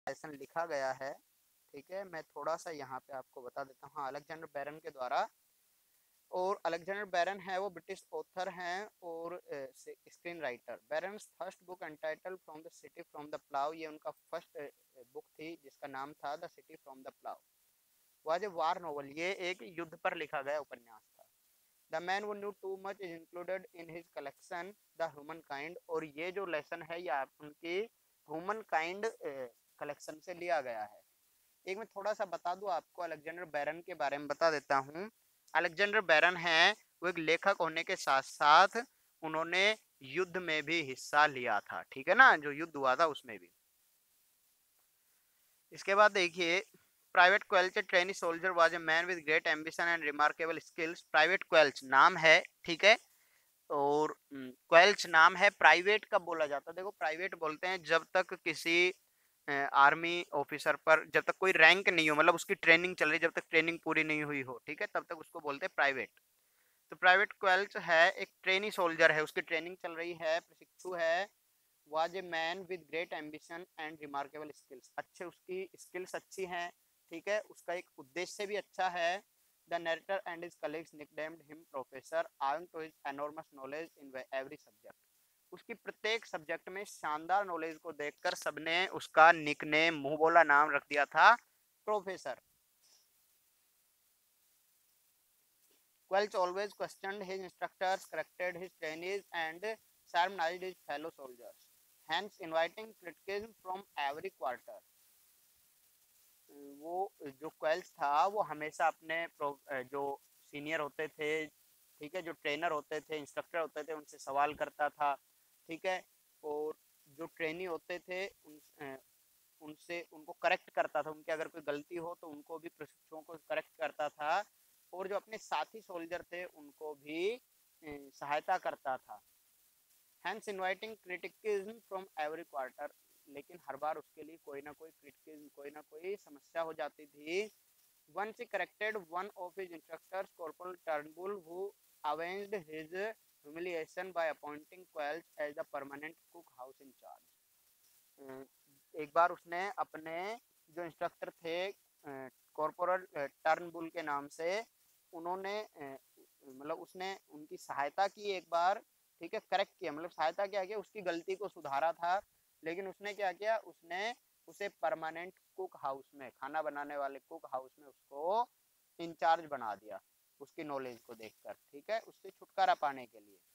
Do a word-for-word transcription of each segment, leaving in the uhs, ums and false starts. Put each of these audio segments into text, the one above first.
Lesson लिखा गया है, ठीक है। मैं थोड़ा सा यहाँ पे आपको बता देता हूँ। हाँ, अलेक्जेंडर बैरन के द्वारा। और अलेक्जेंडर बैरन है वो ब्रिटिश ऑथर हैं और screenwriter. Baron's first book entitled from the city from the plough, ये उनका फर्स्ट बुक थी जिसका नाम था the city from the plough. Was a war novel, ये एक युद्ध पर लिखा गया उपन्यास था। The man who knew too much is included in his collection the human kind, और ये जो लेसन है ये उनकी ह्यूमन काइंड कलेक्शन से लिया गया है। एक मैं थोड़ा सा बता दूं आपको, अलेक्जेंडर बैरन के बारे में बता देता हूँ। अलेक्जेंडर बैरन है वो एक लेखक होने के साथ साथ उन्होंने युद्ध में भी हिस्सा लिया था, ठीक है ना, जो युद्ध हुआ था उसमें भी। इसके बाद देखिए, private Quelch trainee soldier was a man with great ambition and remarkable skills. Private Quelch नाम है, ठीक है, और क्वेल्च नाम है। प्राइवेट कब बोला जाता है? देखो, प्राइवेट बोलते हैं जब तक किसी आर्मी ऑफिसर पर जब तक कोई रैंक नहीं हो, मतलब उसकी ट्रेनिंग चल रही, जब तक ट्रेनिंग पूरी नहीं हुई हो, ठीक है, तब तक उसको बोलते हैं प्राइवेट। तो प्राइवेट क्वेल्च है एक ट्रेनी सोल्जर है, उसकी ट्रेनिंग चल रही है, प्रशिक्षु है। Was a man with great ambition and remarkable skills, अच्छे उसकी स्किल्स अच्छी हैं, ठीक है, उसका एक उद्देश्य भी अच्छा है। The narrator and his colleagues nicknamed him professor owing to his enormous knowledge in every subject. उसकी प्रत्येक सब्जेक्ट में शानदार नॉलेज को देखकर सबने उसका निकनेम, मुंह बोला नाम रख दिया था, professor. Welch always questioned his instructors, corrected his trainees, and sermonized his fellow soldiers, hence inviting criticism from every quarter. वो जो क्वेल्च था वो हमेशा अपने जो सीनियर होते थे, ठीक है, जो ट्रेनर होते थे, इंस्ट्रक्टर होते थे, उनसे सवाल करता था, ठीक है, और जो ट्रेनी होते थे उन उनसे उनको करेक्ट करता था, उनकी अगर कोई गलती हो तो उनको भी, प्रशिक्षुओं को करेक्ट करता था, और जो अपने साथी सोल्जर थे उनको भी सहायता करता था। Hence inviting criticism from every quarter, लेकिन हर बार उसके लिए कोई ना कोई क्रिटिसिज्म, कोई ना कोई समस्या हो जाती थी। Once he corrected one of his instructors, Corporal Turnbull, who avenged his humiliation by appointing Quelch as the permanent cook house in charge. एक बार उसने अपने जो इंस्ट्रक्टर थे कॉर्पोरल टर्नबुल के नाम से, उन्होंने मतलब उसने उनकी सहायता की एक बार, ठीक है, करेक्ट किया, मतलब सहायता क्या किया, उसकी गलती को सुधारा था, लेकिन उसने क्या किया, उसने उसे परमानेंट कुक हाउस में, खाना बनाने वाले कुक हाउस में उसको इंचार्ज बना दिया, उसकी नॉलेज को देखकर, ठीक है, उससे छुटकारा पाने के लिए।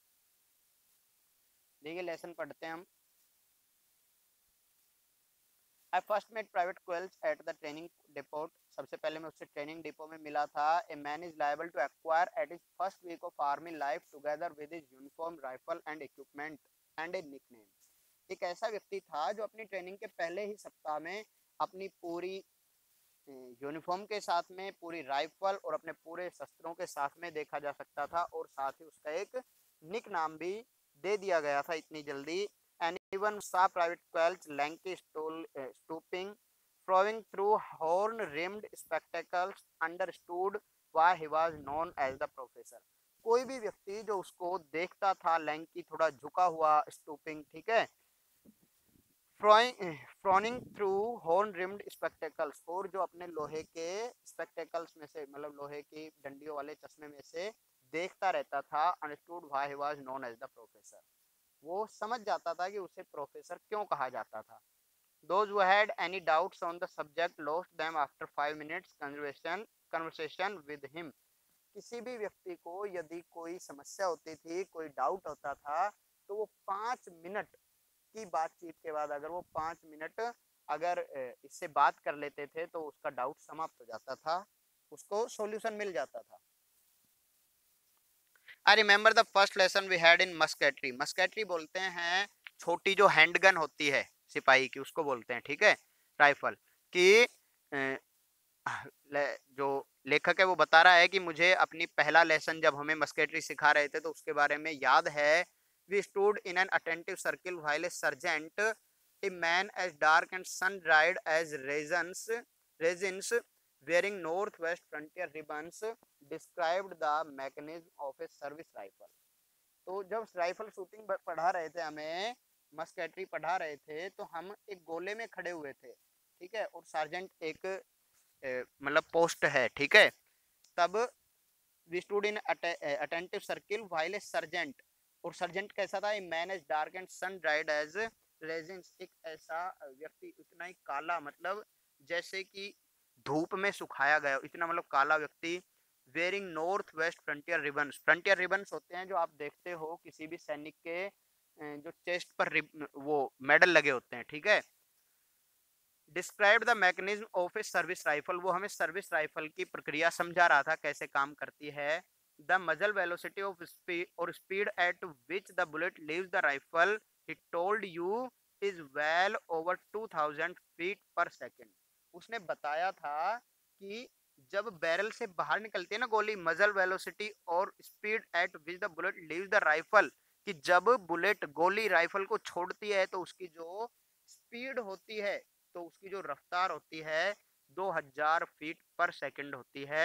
देखिए लेसन पढ़ते हैं हम। I first met private Quelch at the training depot. सबसे पहले मैं उससे ट्रेनिंग डिपो में मिला था। A man is liable to acquire at his first week of army life together with his uniform, rifle and equipment and a nickname. एक ऐसा व्यक्ति था जो अपनी ट्रेनिंग के पहले ही सप्ताह में अपनी पूरी यूनिफॉर्म के साथ में, पूरी राइफल और अपने पूरे शस्त्रों के साथ में देखा जा सकता था, और साथ ही उसका एक निक नाम भी दे दिया गया था इतनी जल्दी। Anyone saw Private Quelch lanky stool, uh, stooping, frowing through horn-rimmed spectacles, understood why he was known as the professor. कोई भी व्यक्ति जो उसको देखता था, लैंकी, थोड़ा झुका हुआ, स्टूपिंग, ठीक है, frowning through horn rimmed spectacles, और जो अपने लोहे के स्पेक्टेकल्स में से, मतलब लोहे की डंडियों वाले चश्मे में से देखता रहता था, understood why he was known as the professor, वो समझ जाता था कि उसे प्रोफेसर क्यों कहा जाता था। Those who had any doubts on the subject lost them after five minutes conversation conversation with him. किसी भी व्यक्ति को यदि कोई समस्या होती थी, कोई डाउट होता था, तो वो पाँच मिनट की बातचीत के बाद, अगर वो पाँच मिनट अगर इससे बात कर लेते थे तो उसका डाउट समाप्त हो जाता था, उसको सॉल्यूशन मिल जाता था। I remember the first lesson we had in musketry. Musketry बोलते हैं छोटी जो हैंडगन होती है सिपाही की, उसको बोलते हैं, ठीक है, राइफल की। जो लेखक है वो बता रहा है कि मुझे अपनी पहला लेसन जब हमें मस्केटरी सिखा रहे थे तो उसके बारे में याद है। We stood in an attentive circle while a sergeant, a man as dark and sun dried as raisins raisins wearing northwest frontier ribbons described the mechanism of a service rifle. तो जब राइफल शूटिंग पढ़ा रहे थे, हमें मस्केटरी पढ़ा रहे थे, तो हम एक गोले में खड़े हुए थे, ठीक है, और सार्जेंट एक मतलब पोस्ट है, ठीक है। तब we stood in attentive circle while a sergeant, और सर्जेंट कैसा था, a man as dark and sun dried as raisins, एक ऐसा व्यक्ति इतना ही काला, मतलब जैसे कि धूप में सुखाया गया, इतना मतलब काला व्यक्ति। Wearing north west frontier ribbons, frontier ribbons होते हैं जो आप देखते हो किसी भी सैनिक के जो चेस्ट पर वो मेडल लगे होते हैं, ठीक है। Describe the mechanism of a service rifle, वो हमें सर्विस राइफल की प्रक्रिया समझा रहा था कैसे काम करती है। The muzzle velocity of speed और speed at which the bullet leaves the rifle, he told you is well over two thousand feet per second. उसने बताया था कि जब बैरल से बाहर निकलती है ना गोली, मजल वेलोसिटी और speed at which the bullet leaves the rifle, कि जब बुलेट गोली राइफल को छोड़ती है तो उसकी जो स्पीड होती है, तो उसकी जो रफ्तार होती है दो हज़ार फीट पर सेकंड होती है।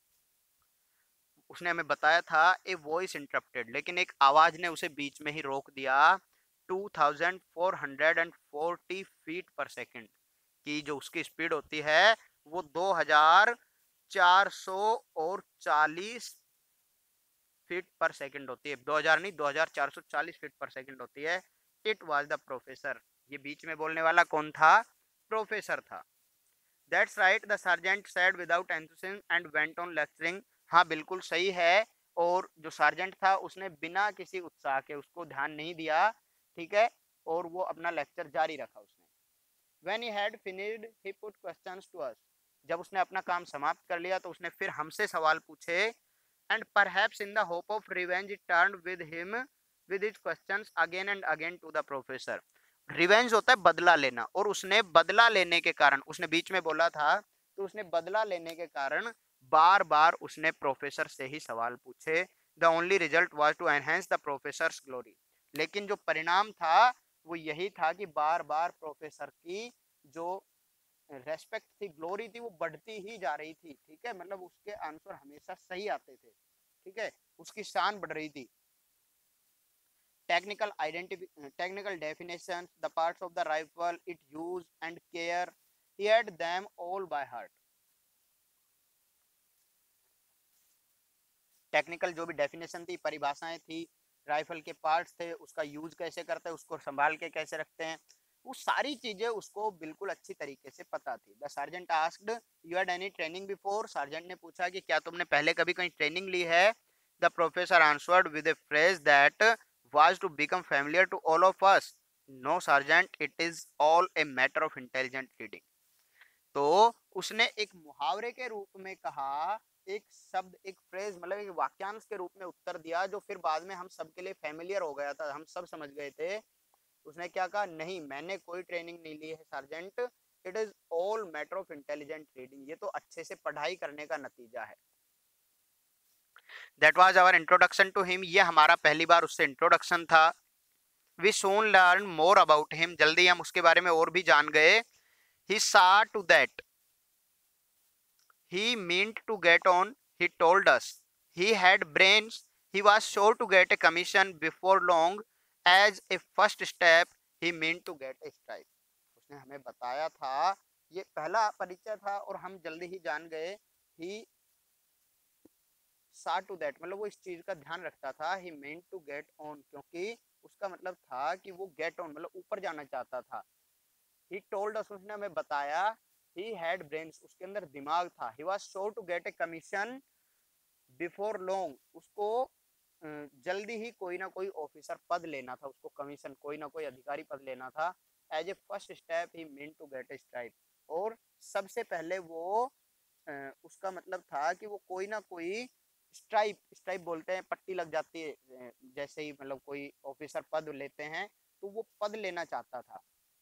उसने हमें बताया था ए वॉइस इंटरप्टेड, लेकिन एक आवाज ने उसे बीच में ही रोक दिया। Two thousand four hundred forty feet per second की जो उसकी स्पीड होती है वो दो हज़ार चार सौ और चालीस फीट पर सेकंड होती है। दो हज़ार नहीं, दो हज़ार चार सौ चालीस फीट पर सेकंड होती है। इट वाज द प्रोफेसर, ये बीच में बोलने वाला कौन था, प्रोफेसर था। That's right the sergeant said without enthusiasm and went on lecturing, हाँ बिल्कुल सही है। और जो सार्जेंट था उसने बिना किसी उत्साह के, उसको ध्यान नहीं दिया, ठीक है, और वो अपना लेक्चर जारी रखा उसने। When he had finished, he put questions to us. जब उसने अपना काम समाप्त कर लिया तो उसने फिर हमसे सवाल पूछे। And perhaps in the hope of revenge, it turned with him with his questions again and again to the professor. Revenge होता है बदला लेना, और उसने बदला लेने के कारण, उसने बीच में बोला था तो उसने बदला लेने के कारण बार बार उसने प्रोफेसर से ही सवाल पूछे। The only result was to enhance the professor's glory, लेकिन जो परिणाम था वो यही था कि बार बार प्रोफेसर की जो रेस्पेक्ट थी, ग्लोरी थी, वो बढ़ती ही जा रही थी, ठीक है, मतलब उसके आंसर हमेशा सही आते थे, ठीक है, उसकी शान बढ़ रही थी। technical identity, technical definitions, the parts of the rifle, its use and care, he had them all by heart. Technical जो भी डेफिनेशन थी, परिभाषाएं थी, राइफल के पार्ट्स थे, उसका यूज कैसे करते हैं, उसको संभाल के कैसे रखते हैं, वो सारी चीजें उसको बिल्कुल अच्छी तरीके से पता थी। The sergeant asked you had any training before, sergeant ने पूछा कि क्या तुमने पहले कभी कहीं ट्रेनिंग ली है। The professor answered with a phrase that was to become familiar to all of us, no sergeant, it is all a matter of intelligent reading. तो उसने एक मुहावरे के रूप में कहा, एक शब्द, एक फ्रेज, मतलब एक वाक्यांश के रूप में उत्तर दिया, जो फिर बाद में हम सबके लिए फैमिलियर हो गया था, हम सब समझ गए थे। उसने क्या कहा, नहीं मैंने कोई ट्रेनिंग नहीं ली है sergeant, it is all matter of intelligent reading, ये तो अच्छे से पढ़ाई करने का नतीजा है। That was our introduction to him, ये हमारा पहली बार उससे इंट्रोडक्शन था। We soon learn more about him, जल्दी हम उसके बारे में और भी जान गए। He saw to that he meant to get on, he told us. He had brains, he was sure to get a commission before long. As a first step, he meant to get a stripe. उसने हमें बताया था, ये पहला परिचय था और हम जल्दी ही जान गए। he saw to that, मतलब वो इस चीज का ध्यान रखता था। he meant to get on, क्योंकि उसका मतलब था कि वो get on मतलब ऊपर जाना चाहता था। he told us, उसने हमें बताया, he had brains, उसके अंदर दिमाग था। he was sure to get a commission before long, उसको जल्दी ही कोई ना कोई ऑफिसर पद लेना था, उसको कमीशन, कोई ना कोई अधिकारी पद लेना था। As a first step he mean to get a stripe, और सबसे पहले वो उसका मतलब था कि वो कोई ना कोई स्ट्राइप, स्ट्राइप बोलते हैं पट्टी लग जाती है जैसे ही मतलब कोई ऑफिसर पद लेते हैं, तो वो पद लेना चाहता था।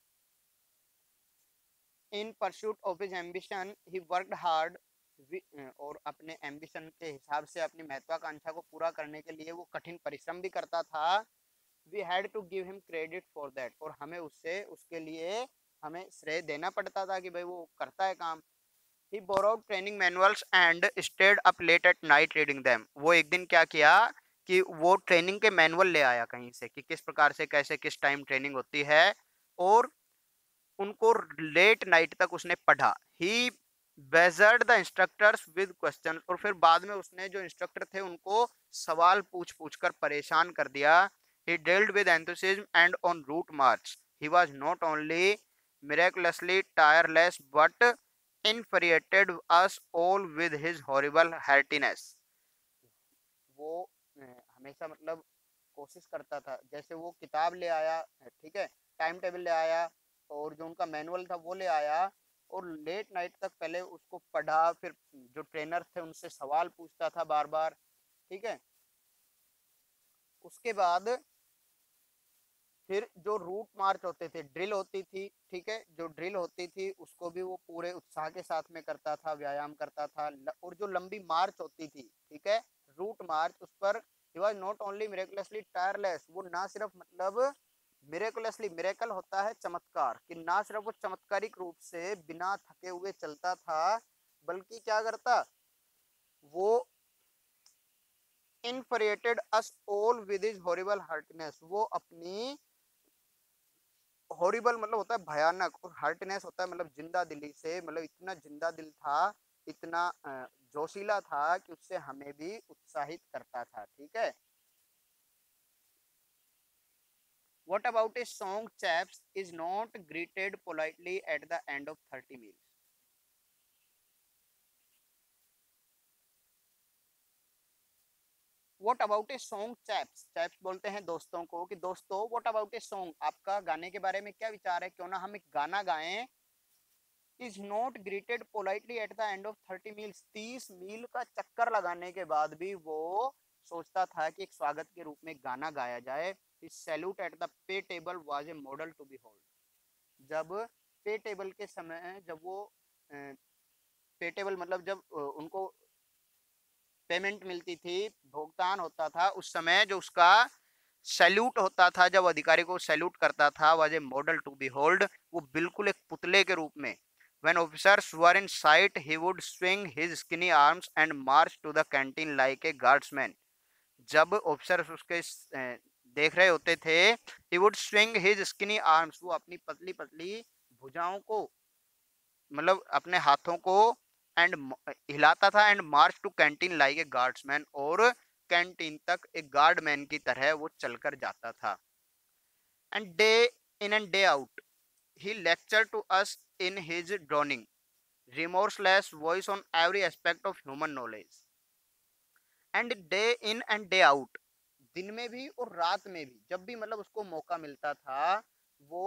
In pursuit of his ambition he worked hard, और अपने एम्बिशन के हिसाब से अपनी महत्वाकांक्षा को पूरा करने के लिए वो कठिन परिश्रम भी करता था। We had to give him credit for that, और हमें उससे उसके लिए हमें श्रेय देना पड़ता था कि भाई वो करता है काम। He borrowed training manuals and stayed up late at night reading them, वो एक दिन क्या किया कि वो ट्रेनिंग के मैनुअल ले आया कहीं से कि किस प्रकार से कैसे किस टाइम ट्रेनिंग होती है, और उनको लेट नाइट तक उसने पढ़ा। He badgered the instructors with question, और फिर बाद में उसने जो इंस्ट्रक्टर थे उनको सवाल पूछ पूछ कर परेशान कर दिया। ही dealt with enthusiasm and on route march he was not only miraculously tireless but infuriated us all with his horrible heartiness। वो अ, हमेशा मतलब कोशिश करता था, जैसे वो किताब ले आया, ठीक है, टाइम टेबल ले आया, और जो उनका मैनुअल था वो ले आया, और लेट नाइट तक पहले उसको पढ़ा, फिर जो ट्रेनर थे उनसे सवाल पूछता था बार बार, ठीक है। उसके बाद फिर जो रूट मार्च होते थे, ड्रिल होती थी, ठीक है, जो ड्रिल होती थी उसको भी वो पूरे उत्साह के साथ में करता था, व्यायाम करता था। और जो लंबी मार्च होती थी, ठीक है, रूट मार्च, उस पर he was not only miraculously tireless, वो ना सिर्फ मतलब मिरेकुलसली, मिरेकल होता है चमत्कार, कि ना सिर्फ वो चमत्कारिक रूप से बिना थके हुए चलता था, बल्कि क्या करता वो infuriated us all with his horrible heartiness, वो अपनी हॉरिबल मतलब होता है भयानक, और हार्टनेस होता है मतलब जिंदा दिली से, मतलब इतना जिंदा दिल था, इतना अ, जोशीला था कि उससे हमें भी उत्साहित करता था, ठीक है। What about a song chaps is not greeted politely at the end of thirty meals? What about a song chaps? Chaps बोलते हैं दोस्तों को, कि दोस्तों what about a song, आपका गाने के बारे में क्या विचार है, क्यों ना हम एक गाना गाएं। Is not greeted politely at the end of thirty miles, तीस मील का चक्कर लगाने के बाद भी वो सोचता था कि एक स्वागत के रूप में गाना गाया जाए। His salute at the pay table was a model to be hold, जब पे टेबल के समय, जब वो पे टेबल मतलब जब अ, उनको पेमेंट मिलती थी, भुगतान होता था, उस समय जो उसका सैल्यूट होता था, जब अधिकारी को सैल्यूट करता था, was a model to be hold, वो बिल्कुल एक पुतले के रूप में। When officers were in sight, he would swing his skinny arms and march to the canteen like a guardsman। जब ऑफिसर्स उसके अ, देख रहे होते थे, he would swing his skinny arms, वो अपनी पतली पतली भुजाओं को, मतलब अपने हाथों को एंड हिलाता था, and march to canteen like a guardsman, और कैंटीन तक एक गार्डमैन की तरह वो चलकर जाता था। And day in and day out he lecture to us in his droning remorseless voice on every aspect of human knowledge। And day in and day out, दिन में भी और रात में भी, जब भी मतलब उसको मौका मिलता था, वो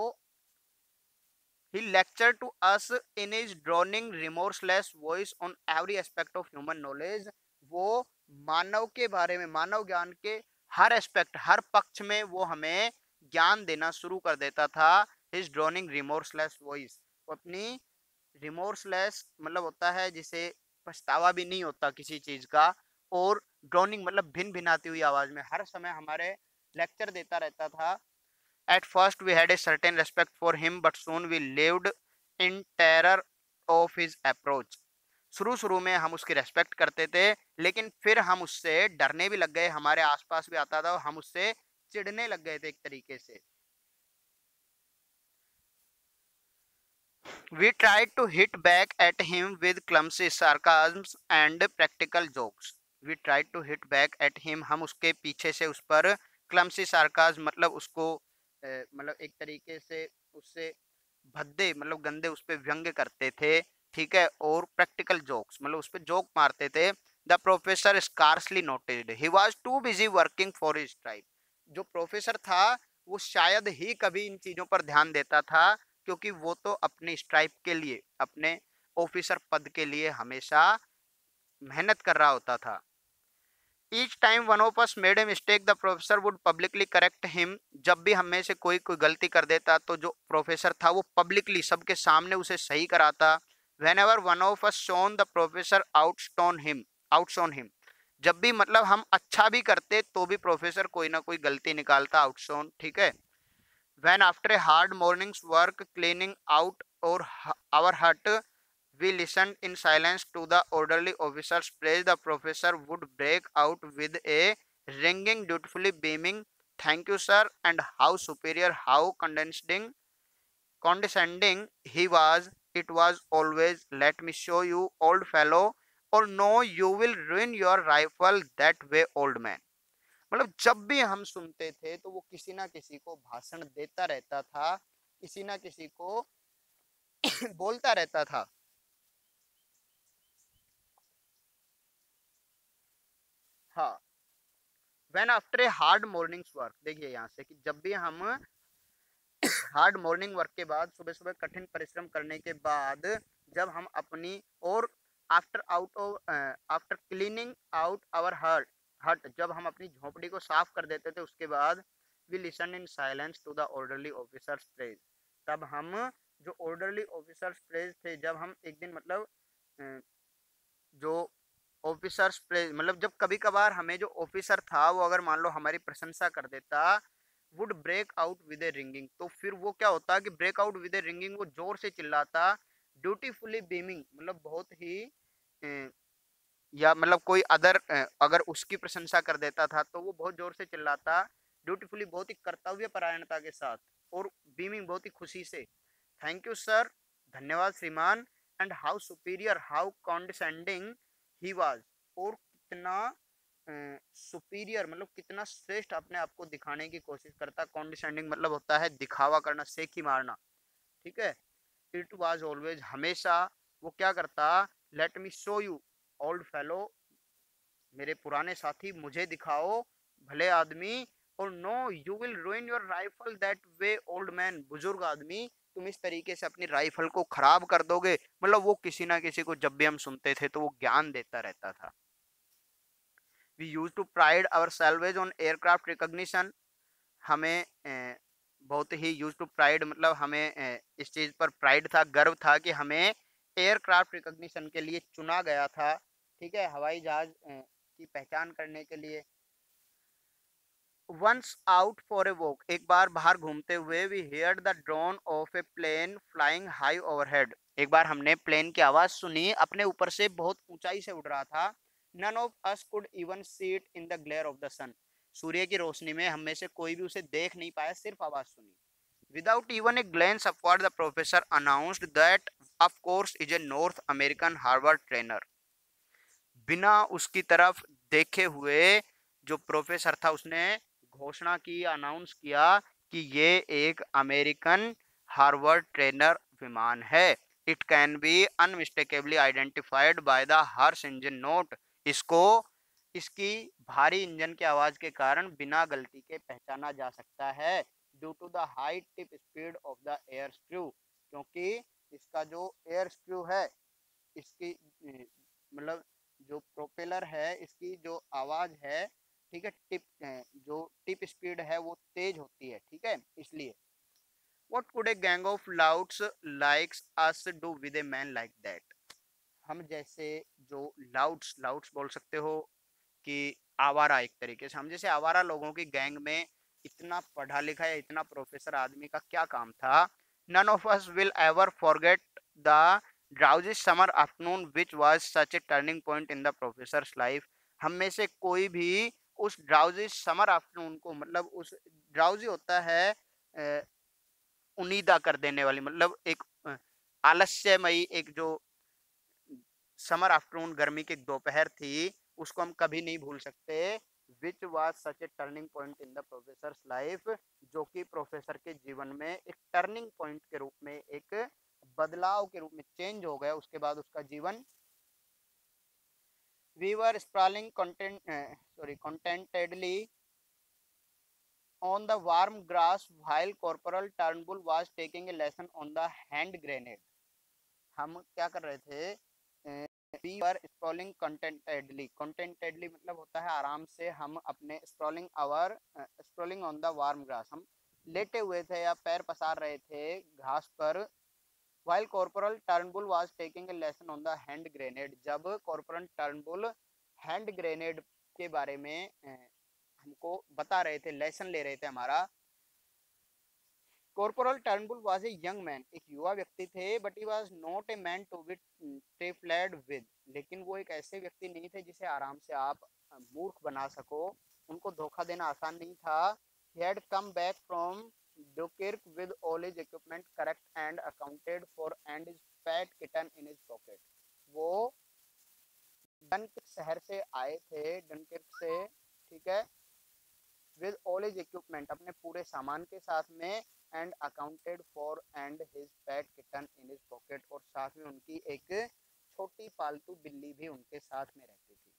he lectured to us in his droning remorseless voice on every aspect of human knowledge। वो मानव के बारे में, मानव ज्ञान के हर एस्पेक्ट, हर पक्ष में वो हमें ज्ञान देना शुरू कर देता था। his droning remorseless voice, वो अपनी रिमोर्सलेस मतलब होता है जिसे पछतावा भी नहीं होता किसी चीज का, और ड्रोनिंग मतलब भिन भिनाती हुई आवाज में हर समय हमारे लेक्चर देता रहता था। At first we had a certain respect for him but soon we lived in terror of his approach. शुरू शुरू में हम उसकी रेस्पेक्ट करते थे, लेकिन फिर हम उससे डरने भी लग गए, हमारे आसपास भी आता था और हम उससे चिढ़ने लग गए थे एक तरीके से। We tried to hit back at him with clumsy sarcasms and practical jokes। We tried to hit back at him, हम उसके पीछे से उस पर clumsy sarcasm मतलब उसको अ, मतलब एक तरीके से उससे भद्दे मतलब गंदे उस पे व्यंग्य करते थे, ठीक है, और प्रैक्टिकल जोक्स मतलब उस पे जोक मारते थे। The professor scarcely noted he was too busy working for his tribe. जो प्रोफेसर था वो शायद ही कभी इन चीजों पर ध्यान देता था, क्योंकि वो तो अपने स्ट्राइप के लिए, अपने ऑफिसर पद के लिए हमेशा मेहनत कर रहा होता था। Each time one of us made a mistake the professor would publicly correct him. जब भी हम में से कोई कोई गलती कर देता तो जो प्रोफेसर था वो पब्लिकली सबके सामने उसे सही कराता। Whenever one of us shone the professor outstone him outshone him. जब भी मतलब हम अच्छा भी करते तो भी प्रोफेसर कोई ना कोई गलती निकालता, आउटशोन, ठीक है। When after a hard morning's work cleaning out or our hut, we listened in silence to the orderly officer's praise, the professor would break out with a ringing, dutifully beaming, "Thank you, sir," and how superior, how condescending, condescending he was, it was always, let me show you old fellow, or no you will ruin your rifle that way old man। मतलब जब भी हम सुनते थे तो वो किसी ना किसी को भाषण देता रहता था, किसी ना किसी को बोलता रहता था। हाँ, when after a hard morning's work, देखिए यहाँ से कि जब भी हम हार्ड मॉर्निंग वर्क के बाद, सुबह सुबह कठिन परिश्रम करने के बाद, जब हम अपनी और after out of after cleaning out our hut hut जब हम अपनी झोपड़ी को साफ कर देते थे, उसके बाद we listen in silence to the orderly officer's praise. तब हम जो ऑर्डरली ऑफिसर्स प्रेज थे, जब हम एक दिन मतलब अ, जो ऑफिसर्स प्रेज मतलब जब कभी कभार हमें जो ऑफिसर था वो अगर मान लो हमारी प्रशंसा कर देता, would break out with a ringing, तो फिर वो क्या होता कि break out with a ringing, वो जोर से चिल्लाता, ब्यूटीफुली बीमिंग मतलब बहुत ही अ, या मतलब कोई अदर अगर उसकी प्रशंसा कर देता था तो वो बहुत जोर से चिल्लाता, ब्यूटीफुली बहुत ही कर्तव्य परायणता के साथ, और बीमिंग बहुत ही खुशी से, थैंक यू सर, धन्यवाद श्रीमान, and how superior how condescending he was, और कितना सुपीरियर मतलब कितना श्रेष्ठ अपने आप को दिखाने की कोशिश करता। कॉन्डिसेंडिंग मतलब होता है दिखावा करना, सेखी मारना, ठीक है। इट वाज ऑलवेज, हमेशा वो क्या करता, let me show you old fellow, मेरे पुराने साथी मुझे दिखाओ भले आदमी, और no you will ruin your rifle that way old man, बुजुर्ग आदमी तुम इस तरीके से अपनी राइफल को खराब कर दोगे। मतलब वो किसी ना किसी को जब भी हम सुनते थे तो वो ज्ञान देता रहता था। We use to pride ourselves on aircraft recognition, हमें अ, बहुत ही यूज टू प्राइड मतलब हमें अ, इस चीज़ पर प्राइड था, गर्व था कि हमें एयरक्राफ्ट रिकॉग्निशन के लिए चुना गया था, ठीक है, हवाई जहाज अ, की पहचान करने के लिए। Once out for a walk, एक बार बाहर घूमते हुए, we heard the drone of a plane flying high overhead, एक बार हमने प्लेन की आवाज सुनी अपने ऊपर से बहुत ऊंचाई से उड़ रहा था। None of us could even see it in the glare of the sun, सूर्य की रोशनी में हम में से कोई भी उसे देख नहीं पाया, सिर्फ आवाज सुनी। Without even a glance upward the professor announced that of course is a North American Harvard trainer, बिना उसकी तरफ देखे हुए जो प्रोफेसर था उसने घोषणा की, अनाउंस किया कि ये एक अमेरिकन हार्वर्ड ट्रेनर विमान है। It can be unmistakably identified by the harsh engine note, इसको इसकी भारी इंजन की आवाज के कारण बिना गलती के पहचाना जा सकता है। Due to the high tip speed of the air screw, क्योंकि इसका जो एयर स्क्रू है, इसकी मतलब जो प्रोपेलर है, इसकी जो आवाज है, ठीक है, टिप जो टिप स्पीड है वो तेज होती है, ठीक है, इसलिए। What could a gang of louts likes us do with a man like that, हम जैसे जो लाउड्स लाउड्स बोल सकते हो कि आवारा, एक तरीके से हम जैसे आवारा लोगों की गैंग में इतना पढ़ा लिखा या इतना प्रोफेसर आदमी का क्या काम था। None of us will ever forget the drowsy summer afternoon which was such a turning point in the professor's life, हम में से कोई भी उस ड्राउजी समर आफ्टरनून को, मतलब उस ड्राउजी होता है अ, उनीदा कर देने वाली, मतलब एक अ, आलस्यमयी एक जो समर आफ्टरनून गर्मी की दोपहर थी, उसको हम कभी नहीं भूल सकते। Which was such a turning point in the professor's life, जो कि प्रोफेसर के जीवन में एक टर्निंग पॉइंट के रूप में, एक बदलाव के रूप में चेंज हो गया उसके बाद उसका जीवन। We were sprawling content sorry contentedly on the warm grass while Corporal Turnbull was taking a lesson on the hand grenade, हम क्या कर रहे थे, वी वर स्क्रॉलिंग कंटेंटेडली, कंटेंटेडली मतलब होता है आराम से, हम अपने scrolling our scrolling on the warm grass, हम लेटे हुए थे या पैर पसार रहे थे घास पर। While Corporal Turnbull was taking a lesson on the hand grenade, जब कॉर्पोरल टर्नबुल हैंड ग्रेनेड के बारे में अ, हमको बता रहे थे, लेसन ले रहे थे हमारा। Corporal Turnbull was a young man, एक युवा व्यक्ति थे, but he was not a man to be trifled with, लेकिन वो एक ऐसे व्यक्ति नहीं थे जिसे आराम से आप मूर्ख बना सको, उनको धोखा देना आसान नहीं था। He had come back from Dunkirk with all his equipment correct and accounted for and his fat kitten in his pocket. वो डनकिर्क शहर से आए थे, डनकिर्क से, ठीक है, विद ऑल हिज इक्विपमेंट, अपने पूरे सामान के साथ में, and accounted for and his pet kitten in his pocket, और साथ में उनकी एक छोटी पालतू बिल्ली भी उनके साथ में रहती थी.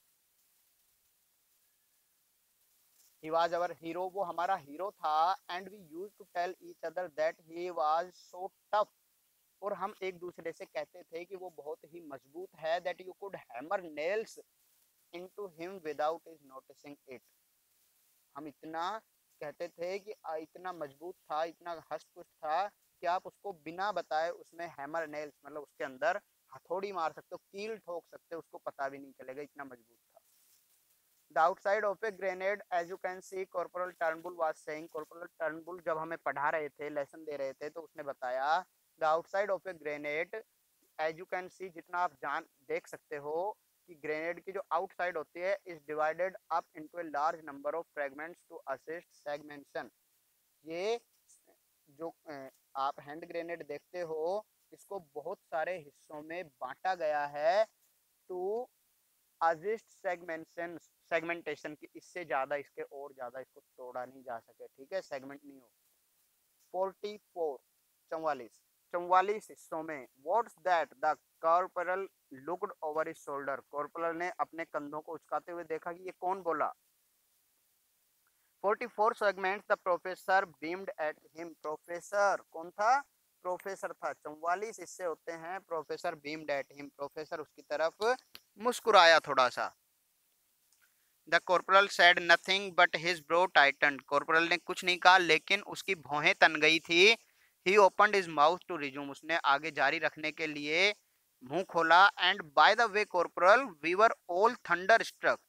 He was our hero, वो हमारा हीरो था. And we use to tell each other that he was so tough, और हम एक दूसरे से कहते थे कि वो बहुत ही मजबूत है. That you could hammer nails into him without his noticing it. हम इतना कहते थे कि इतना मजबूत था, इतना हष्ट पुष्ट था कि आप उसको बिना बताए उसमें हैमर नेल्स, मतलब उसके अंदर हथौड़ी मार सकते हो, कील ठोक सकते हो, उसको पता भी नहीं चलेगा, इतना मजबूत था. The outside of a grenade, as you can see, Corporal Turnbull was saying. Corporal Turnbull जब हमें पढ़ा रहे थे, लेसन दे रहे थे, तो उसने बताया the outside of a grenade, as you can see, जितना आप जान देख सकते हो कि ग्रेनेड की जो आउटसाइड होती है is divided up into a large number of fragments to assist segmentation. ये जो आप हैंड ग्रेनेड देखते हो, इसको बहुत सारे हिस्सों में बांटा गया है टू असिस्ट सेगमेंटेशन, सेगमेंटेशन की, इससे ज्यादा, इसके और ज्यादा इसको तोड़ा नहीं जा सके, ठीक है, सेगमेंट नहीं हो. फोर्टी फोर, चौवालीस, चौवालीस हिस्सों में. What's that, the corporal looked over his shoulder, corporal ने अपने कंधों को उचकाते हुए देखा कि ये कौन बोला. Forty four segments, the professor beamed at him, professor कौन था, प्रोफेसर था. चौवालीस हिस्से होते हैं, professor beamed at him, professor उसकी तरफ मुस्कुराया थोड़ा सा. The corporal said nothing but his brow tightened, corporal ने कुछ नहीं कहा लेकिन उसकी भौहें तन गई थी. He opened his mouth to resume, उसने आगे जारी रखने के लिए मुंह खोला. And by the way corporal, we were all thunderstruck,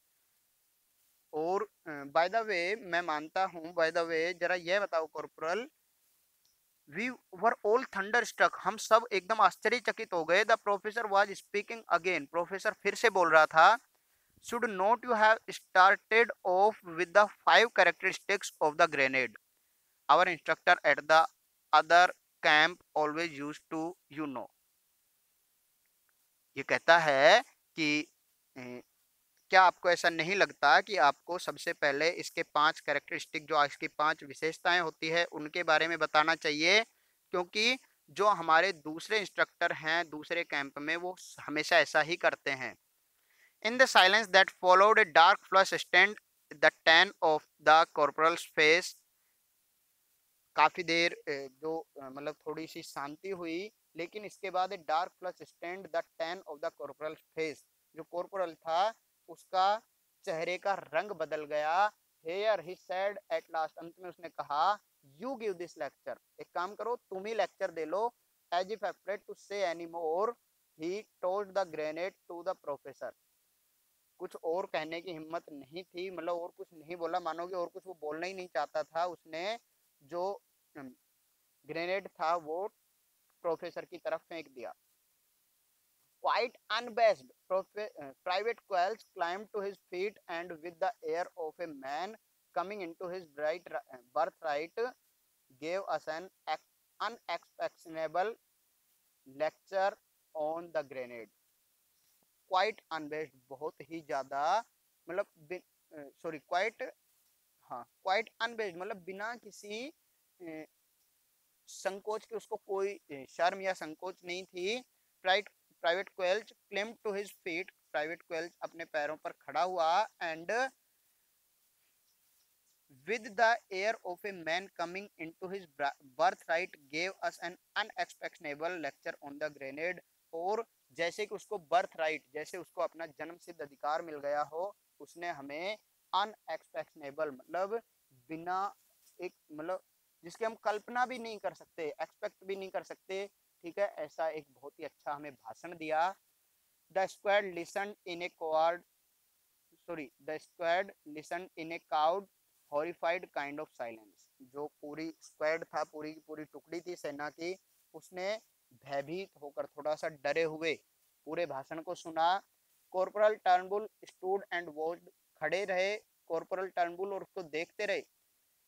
और बाय द वे मैं मानता हूं, बाय द वे जरा ये बताओ corporal, we were all thunderstruck, हम सब एकदम आश्चर्यचकित हो गए. The professor was speaking again, professor फिर से बोल रहा था. Should not you have started off with the five characteristics of the grenade? Our instructor at the other camp always used to, you know. ये कहता है कि ए, क्या आपको ऐसा नहीं लगता कि आपको सबसे पहले इसके पांच कैरेक्टरिस्टिक, जो इसकी पांच विशेषताएं होती है, उनके बारे में बताना चाहिए, क्योंकि जो हमारे दूसरे इंस्ट्रक्टर हैं दूसरे कैंप में, वो हमेशा ऐसा ही करते हैं. In the silence that followed, a dark flush stained the tan of the corporal's face. काफी देर जो मतलब थोड़ी सी शांति हुई, लेकिन इसके बाद एक dark flush stand the tan of the corporal face, जो कॉर्पोरल था उसका चेहरे का रंग बदल गया. Here he said at last, अंत में उसने कहा, यू गिव दिस लेक्चर, एक काम करो तुम ही लेक्चर दे लो. As if afraid to say any more, he told the grenade to the professor, कुछ और कहने की हिम्मत नहीं थी, मतलब और कुछ नहीं बोला, मानोगे और कुछ वो बोलना ही नहीं चाहता था. उसने जो ग्रेनेड था वो प्रोफेसर की तरफ फेंक दिया. Quite unabashed, Private Quelch climbed to his feet and with the air of a man coming into his bright birthright gave us an unexpected lecture on the grenade. Quite unabashed, बहुत ही ज्यादा, मतलब sorry quite, हाँ quite unabashed मतलब बिना किसी ए, संकोच के, उसको कोई शर्म या संकोच नहीं थी. प्राइट private Quelch climbed to his feet, private Quelch अपने पैरों पर खड़ा हुआ. And with the air of a man coming into his birthright gave us an unexpected lecture on the grenade. और जैसे कि उसको बर्थ राइट, जैसे उसको अपना जन्म सिद्ध अधिकार मिल गया हो, उसने हमें अनएक्सपेक्टेबल मतलब बिना एक मतलब जिसकी हम कल्पना भी नहीं कर सकते, एक्सपेक्ट भी नहीं कर सकते, ठीक है, ऐसा एक बहुत ही अच्छा हमें भाषण दिया. The squad listen in a cord sorry the squad listen in a cowed horrified kind of silence, जो पूरी स्क्वाड था, पूरी की पूरी टुकड़ी थी सेना की, उसने भयभीत होकर, थोड़ा सा डरे हुए पूरे भाषण को सुना. Corporal Turnbull stood and watched, खड़े रहे कॉर्पोरल टर्नबुल और उसको देखते रहे.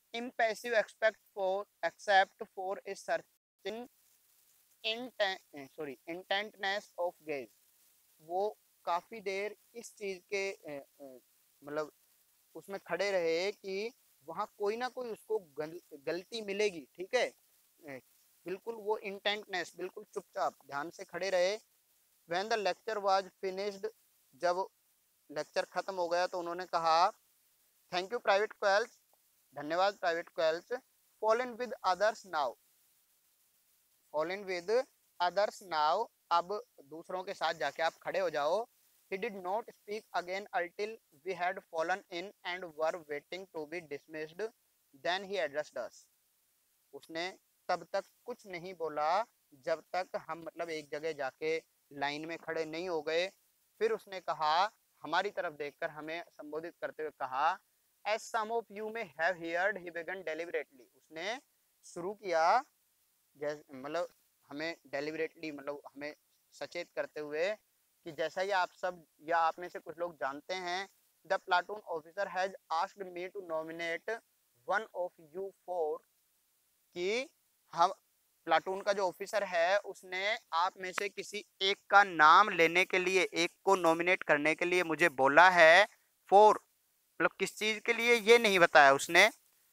impassive except for except for a certain intent sorry intentness of gaze। वो काफी देर इस चीज के अ, अ, मतलब उसमें खड़े रहे कि वहां कोई ना कोई उसको गल, गलती मिलेगी, ठीक है। अ, बिल्कुल वो इंटेंटनेस, बिल्कुल चुपचाप ध्यान से खड़े रहे। When the lecture was finished, जब लेक्चर खत्म हो गया तो उन्होंने कहा थैंक यू प्राइवेट क्वेल्स, धन्यवाद private Quelch. Fall in with others now, fall in with others now, अब दूसरों के साथ जाके आप खड़े हो जाओ। He did not speak again until we had fallen in and were waiting to be dismissed. Then he addressed us. उसने तब तक कुछ नहीं बोला जब तक हम मतलब एक जगह जाके लाइन में खड़े नहीं हो गए। फिर उसने कहा, हमारी तरफ देखकर हमें संबोधित करते हुए कहा, As some of you may have heard, he began deliberately. उसने शुरू किया जैसे मतलब हमें डेलिबरेटली मतलब हमें सचेत करते हुए कि जैसा ही आप सब या आप में से कुछ लोग जानते हैं, the platoon officer has asked me to nominate one of you four, कि हम प्लाटून का जो ऑफिसर है उसने आप में से किसी एक का नाम लेने के लिए, एक को नॉमिनेट करने के लिए मुझे बोला है। फोर मतलब किस चीज के लिए ये नहीं बताया उसने।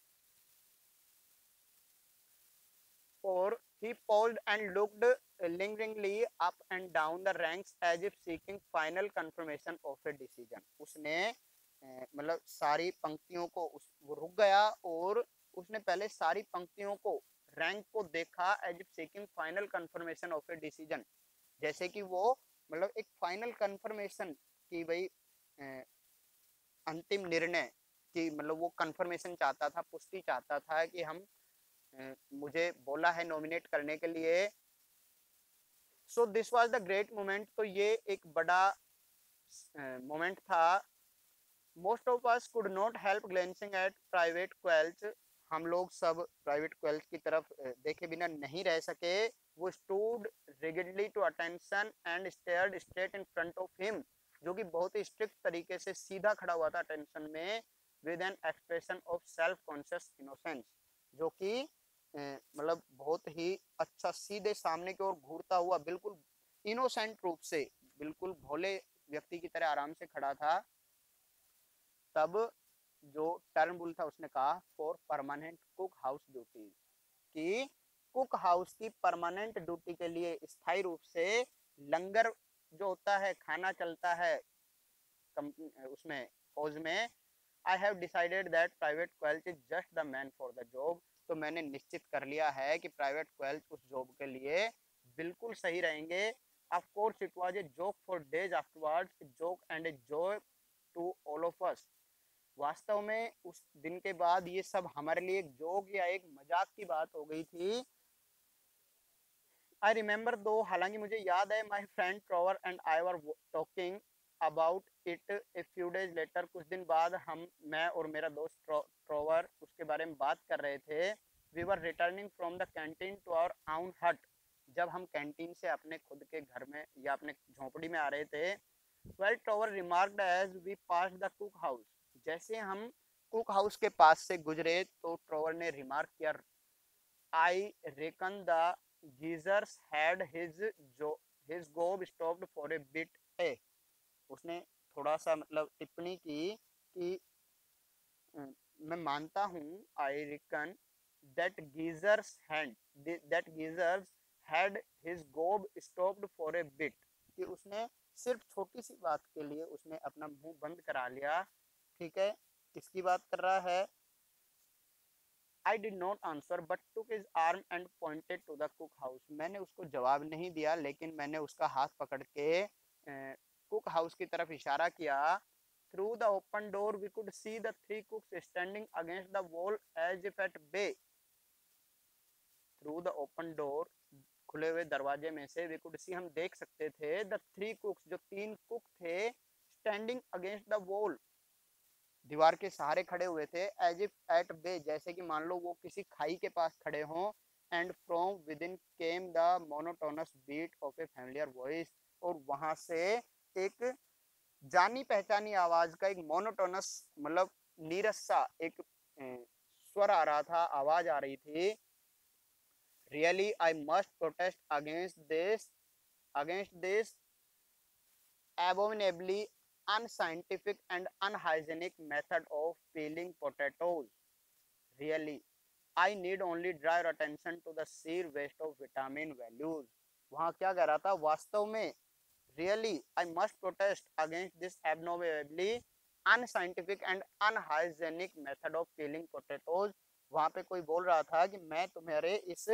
और he paused and looked lingeringly up and down the ranks as if seeking final confirmation of a decision। उसने मतलब सारी पंक्तियों को उस वो रुक गया और उसने पहले सारी पंक्तियों को, रैंक को देखा as if seeking final confirmation of a decision, जैसे कि वो मतलब एक फाइनल कंफर्मेशन कि भाई अंतिम निर्णय कि मतलब वो कंफर्मेशन चाहता था, पुष्टि चाहता था कि हम मुझे बोला है नॉमिनेट करने के लिए। So this was the great moment, तो ये एक बड़ा मोमेंट uh, था। Most of us could not help glancing at private Quelch, हम लोग सब प्राइवेट क्वेल्स की तरफ देखे बिना नहीं रह सके। वो stood rigidly to attention and stared straight in front of him, जो कि बहुत ही स्ट्रिक्ट तरीके से सीधा खड़ा हुआ था अटेंशन में, with an expression of self conscious innocence, जो कि मतलब बहुत ही अच्छा सीधे सामने की ओर घूरता हुआ बिल्कुल इनोसेंट रूप से, बिल्कुल भोले व्यक्ति की तरह आराम से खड़ा था। तब जो टर्नबुल था उसने कहा for permanent cookhouse duty, कि कुक हाउस की परमानेंट ड्यूटी के लिए स्थायी रूप से लंगर जो होता है, खाना चलता है उसमें फौज में, I have decided that private Quelch is just the man for the job, तो मैंने निश्चित कर लिया है कि प्राइवेट क्वेल्च उस जॉब के लिए बिल्कुल सही रहेंगे। Of course it was a joke for days afterwards, a joke and a joy to all of us. वास्तव में उस दिन के बाद ये सब हमारे लिए एक जोक या एक मजाक की बात हो गई थी। आई रिमेम्बर दो, हालांकि मुझे याद है, my friend Trower and I were talking about it a few days later, कुछ दिन बाद हम मैं और मेरा दोस्त ट्रोवर उसके बारे में बात कर रहे थे। We were returning from the canteen to our own hut, जब हम कैंटीन से अपने खुद के घर में या अपने झोपड़ी में आ रहे थे। Well Trower remarked as we passed the cookhouse, जैसे हम कुक हाउस के पास से गुजरे तो ट्रोवर ने रिमार्क किया, I reckon the geezers had his जो his gob stopped for a bit a, उसने थोड़ा सा मतलब टिप्पणी की कि मैं मानता हूँ, I reckon that geezers had that geezers had his gob stopped for a bit, कि उसने सिर्फ छोटी सी बात के लिए उसने अपना मुंह बंद करा लिया। ठीक है, किसकी बात कर रहा है? I did not answer but took his arm and pointed to the cook house, मैंने उसको जवाब नहीं दिया लेकिन मैंने उसका हाथ पकड़ के कुक हाउस की तरफ इशारा किया। Through the open door we could see the three cooks standing against the wall as if at bay। Through the open door, खुले हुए दरवाजे में से we could see, हम देख सकते थे, the three cooks, जो तीन कुक थे, standing against the wall, दीवार के सहारे खड़े हुए थे, एज इफ एट बे, जैसे कि मान लो वो किसी खाई के पास खड़े हों। And from within came the monotonous beat of a familiar voice, और वहां से एक जानी पहचानी आवाज का एक मोनोटोनस मतलब नीरस सा एक स्वर आ रहा था, आवाज आ रही थी, really I must protest against this against this abominably unscientific and unhygienic method of peeling potatoes. Really, I need only draw your attention to the sheer waste of vitamin values. वहाँ क्या कह रहा था वास्तव में, really I must protest against this abnormally unscientific and unhygienic method of peeling potatoes. वहाँ पे कोई बोल रहा था कि मैं तुम्हारे इस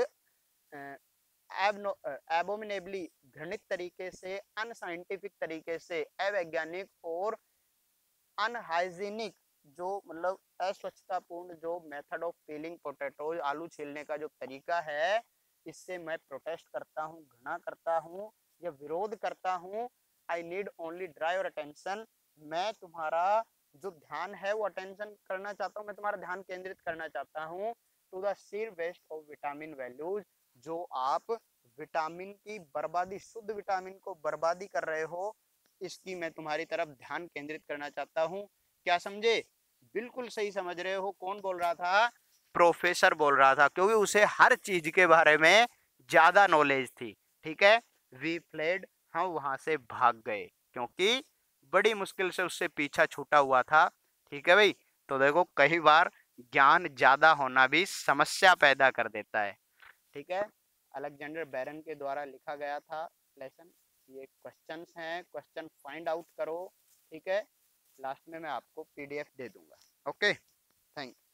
एबोमिनेबली घृणित तरीके से, अनसाइंटिफिक तरीके से, अवैज्ञानिक और अनहाइजीनिक जो मतलब अस्वच्छतापूर्ण जो मेथड ऑफ पीलिंग पोटैटो, आलू छीलने का जो तरीका है, इससे मैं प्रोटेस्ट करता हूँ, घृणा करता हूँ या विरोध करता हूँ। I need only draw your attention, मैं तुम्हारा जो ध्यान है वो अटेंशन करना चाहता हूँ, मैं तुम्हारा ध्यान केंद्रित करना चाहता हूँ to the sheer waste of vitamin values, जो आप विटामिन की बर्बादी, शुद्ध विटामिन को बर्बादी कर रहे हो, इसकी मैं तुम्हारी तरफ ध्यान केंद्रित करना चाहता हूँ। क्या समझे? बिल्कुल सही समझ रहे हो। कौन बोल रहा था? प्रोफेसर बोल रहा था, क्योंकि उसे हर चीज के बारे में ज्यादा नॉलेज थी। ठीक है, वी फ्लेड, हम वहां से भाग गए क्योंकि बड़ी मुश्किल से उससे पीछा छूटा हुआ था। ठीक है भाई, तो देखो कई बार ज्ञान ज्यादा होना भी समस्या पैदा कर देता है। ठीक है, अलेक्जेंडर बैरन के द्वारा लिखा गया था लेसन। ये क्वेश्चंस हैं, क्वेश्चन फाइंड आउट करो। ठीक है, लास्ट में मैं आपको पीडीएफ दे दूंगा। Okay, thank you.